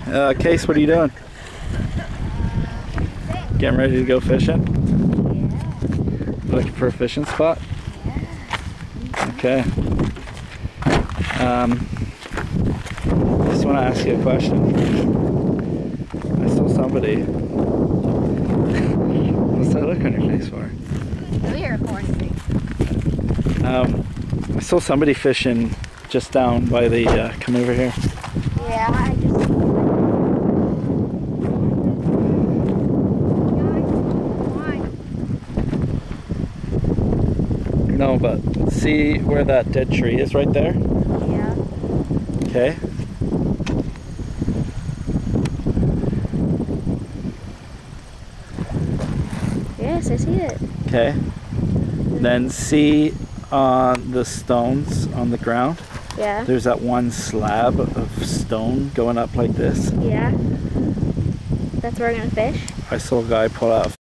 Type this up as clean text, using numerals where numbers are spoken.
Case, what are you doing? Getting ready to go fishing? Yeah. Looking for a fishing spot? Yeah. Okay. Just want to ask you a question. I saw somebody. What's that look on your face for? We are recording. I saw somebody fishing just down by the, come over here. Yeah, I just... No, but see where that dead tree is right there? Yeah. Okay. Yes, I see it. Okay. Then see on the stones on the ground. Yeah. There's that one slab of stone going up like this. Yeah. That's where we're gonna fish? I saw a guy pull out a